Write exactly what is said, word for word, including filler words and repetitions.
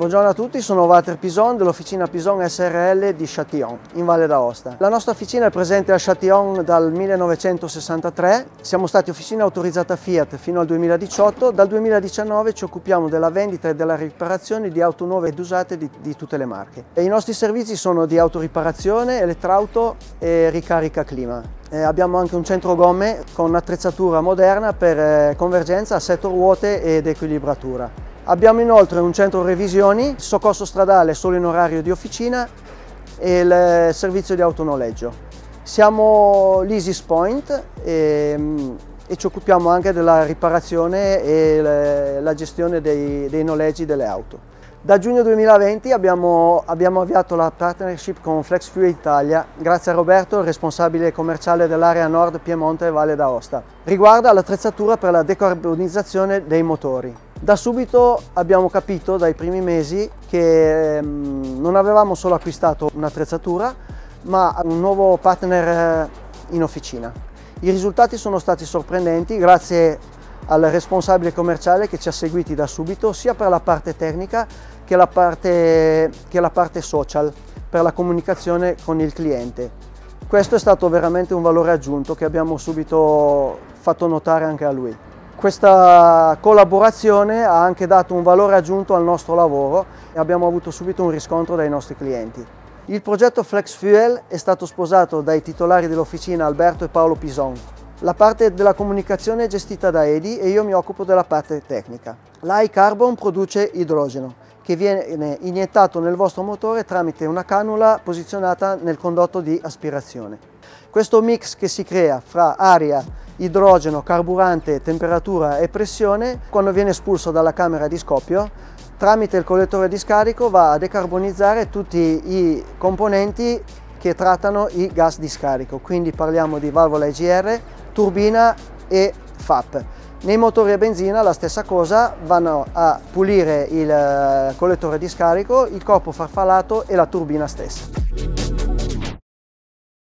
Buongiorno a tutti, sono Walter Pison dell'Officina Pison S R L di Châtillon, in Valle d'Aosta. La nostra officina è presente a Châtillon dal millenovecentosessantatré, siamo stati officina autorizzata Fiat fino al duemiladiciotto, dal duemiladiciannove ci occupiamo della vendita e della riparazione di auto nuove ed usate di, di tutte le marche. E i nostri servizi sono di autoriparazione, elettrauto e ricarica clima. Eh, abbiamo anche un centro gomme con attrezzatura moderna per eh, convergenza, assetto ruote ed equilibratura. Abbiamo inoltre un centro revisioni, soccorso stradale solo in orario di officina e il servizio di autonoleggio. Siamo l'Isis Point e, e ci occupiamo anche della riparazione e le, la gestione dei, dei noleggi delle auto. Da giugno duemilaventi abbiamo, abbiamo avviato la partnership con Flex Fuel Italia, grazie a Roberto, il responsabile commerciale dell'area Nord Piemonte e Valle d'Aosta. Riguarda l'attrezzatura per la decarbonizzazione dei motori. Da subito abbiamo capito, dai primi mesi, che ehm, non avevamo solo acquistato un'attrezzatura, ma un nuovo partner in officina. I risultati sono stati sorprendenti grazie al responsabile commerciale che ci ha seguiti da subito, sia per la parte tecnica che la parte, che la parte social, per la comunicazione con il cliente. Questo è stato veramente un valore aggiunto che abbiamo subito fatto notare anche a lui. Questa collaborazione ha anche dato un valore aggiunto al nostro lavoro e abbiamo avuto subito un riscontro dai nostri clienti. Il progetto Flex Fuel è stato sposato dai titolari dell'officina Alberto e Paolo Pison. La parte della comunicazione è gestita da Edi e io mi occupo della parte tecnica. l'iCarbon produce idrogeno che viene iniettato nel vostro motore tramite una cannula posizionata nel condotto di aspirazione. Questo mix che si crea fra aria, idrogeno, carburante, temperatura e pressione, quando viene espulso dalla camera di scoppio, tramite il collettore di scarico va a decarbonizzare tutti i componenti che trattano i gas di scarico, quindi parliamo di valvola E G R, turbina e F A P. Nei motori a benzina la stessa cosa, vanno a pulire il collettore di scarico, il corpo farfallato e la turbina stessa.